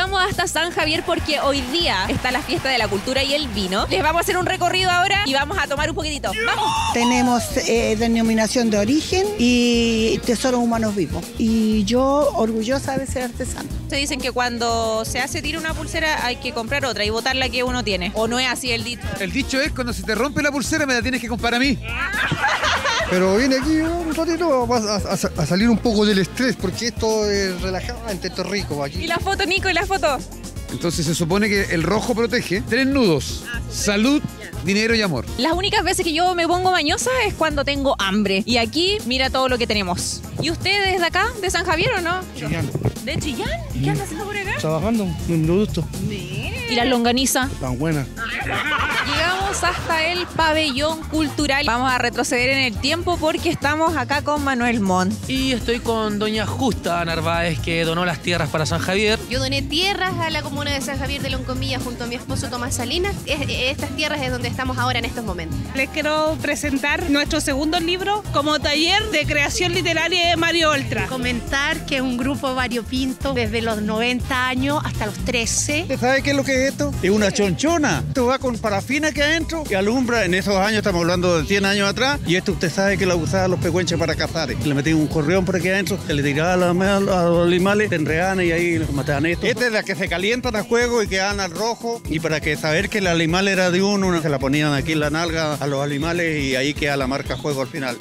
Llegamos hasta San Javier porque hoy día está la fiesta de la cultura y el vino. Les vamos a hacer un recorrido ahora y vamos a tomar un poquitito. ¡Vamos! Tenemos denominación de origen y tesoros humanos vivos. Y yo orgullosa de ser artesana. Se dicen que cuando se hace tira una pulsera hay que comprar otra y botar la que uno tiene. ¿O no es así el dicho? El dicho es, cuando se te rompe la pulsera me la tienes que comprar a mí. Pero vine aquí un ratito a salir un poco del estrés, porque esto es relajante, esto es rico aquí. ¿Y la foto, Nico? ¿Y la foto? Entonces se supone que el rojo protege. 3 nudos: salud, dinero y amor. Las únicas veces que yo me pongo mañosa es cuando tengo hambre. Y aquí, mira todo lo que tenemos. ¿Y ustedes de acá, de San Javier o no? Chillán. ¿De Chillán? ¿Qué andas haciendo por acá? Trabajando, un producto. ¿Y la longaniza? Tan buena. Llegamos hasta el pabellón cultural. Vamos a retroceder en el tiempo porque estamos acá con Manuel Montt. Y estoy con doña Justa Narváez, que donó las tierras para San Javier. Yo doné tierras a la comuna de San Javier de Loncomilla junto a mi esposo Tomás Salinas. Estas tierras es donde estamos ahora en estos momentos. Les quiero presentar nuestro segundo libro como taller de creación literaria de Mario Oltra. Comentar que es un grupo variopinto desde los 90 años hasta los 13. ¿Usted sabe qué es lo que es esto? Es una chonchona. Esto va con parafina aquí adentro y alumbra. En esos años, estamos hablando de 100 años atrás, y esto usted sabe que lo usaban los pecuenches para cazar. Le metían un correón por aquí adentro, que le tiraban a los animales, te enredaban y ahí los mataban. Esta es la que se calientan a juego y quedan al rojo, y para que saber que el animal era de uno, se la ponían aquí en la nalga a los animales y ahí queda la marca juego al final.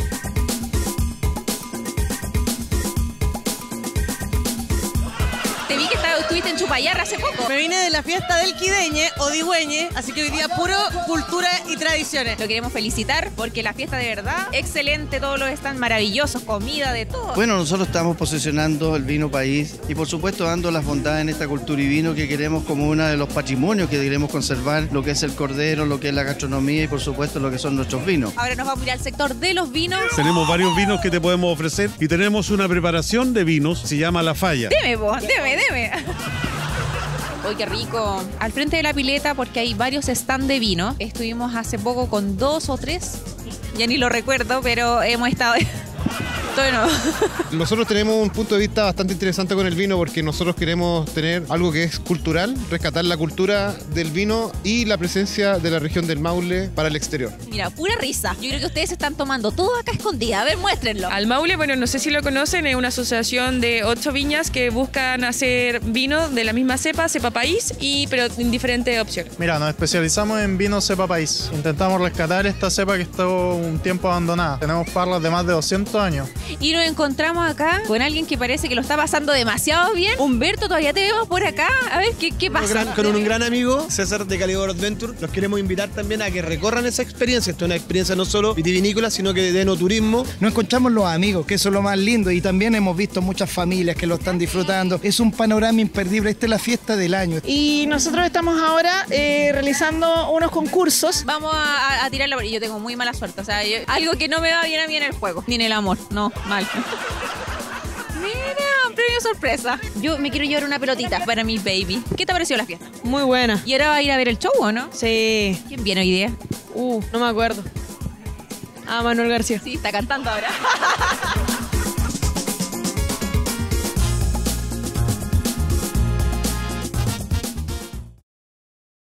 Te vi que estuviste en Chupayarra hace poco. Me vine de la fiesta del Quideñe o Digüeñe, así que hoy día puro cultura y tradiciones. Lo queremos felicitar porque la fiesta de verdad, excelente, todos los están maravillosos, comida, de todo. Bueno, nosotros estamos posicionando el vino país y por supuesto dando las bondades en esta cultura y vino que queremos como uno de los patrimonios que queremos conservar, lo que es el cordero, lo que es la gastronomía y por supuesto lo que son nuestros vinos. Ahora nos vamos a ir al sector de los vinos. Tenemos varios vinos que te podemos ofrecer y tenemos una preparación de vinos, se llama La Falla. Deme vos, deme. Uy, qué rico. Al frente de la pileta, porque hay varios stands de vino. Estuvimos hace poco con 2 o 3. Ya ni lo recuerdo, pero hemos estado... Bueno. Nosotros tenemos un punto de vista bastante interesante con el vino porque nosotros queremos tener algo que es cultural, rescatar la cultura del vino y la presencia de la región del Maule para el exterior. Mira, pura risa. Yo creo que ustedes están tomando todo acá escondida. A ver, muéstrenlo. Al Maule, bueno, no sé si lo conocen, es una asociación de 8 viñas que buscan hacer vino de la misma cepa país, pero en diferentes opciones. Mira, nos especializamos en vino cepa país. Intentamos rescatar esta cepa que estuvo un tiempo abandonada. Tenemos parras de más de 200 años. Y nos encontramos acá con alguien que parece que lo está pasando demasiado bien. Humberto, todavía te vemos por acá. A ver, ¿qué pasa? Con un gran amigo, César de Calibor Adventure. Los queremos invitar también a que recorran esa experiencia. Esto es una experiencia no solo vitivinícola, sino que de enoturismo. Nos encontramos los amigos, que eso es lo más lindo. Y también hemos visto muchas familias que lo están disfrutando. Es un panorama imperdible. Esta es la fiesta del año. Y nosotros estamos ahora realizando unos concursos. Vamos a tirarlo. Yo tengo muy mala suerte. O sea, algo que no me va bien a mí en el juego. Ni en el amor. No, mal. Mira, un premio sorpresa. Yo me quiero llevar una pelotita para mi baby. ¿Qué te pareció la fiesta? Muy buena. ¿Y ahora va a ir a ver el show o no? Sí. ¿Quién viene hoy día? No me acuerdo. Manuel García. Sí, está cantando ahora.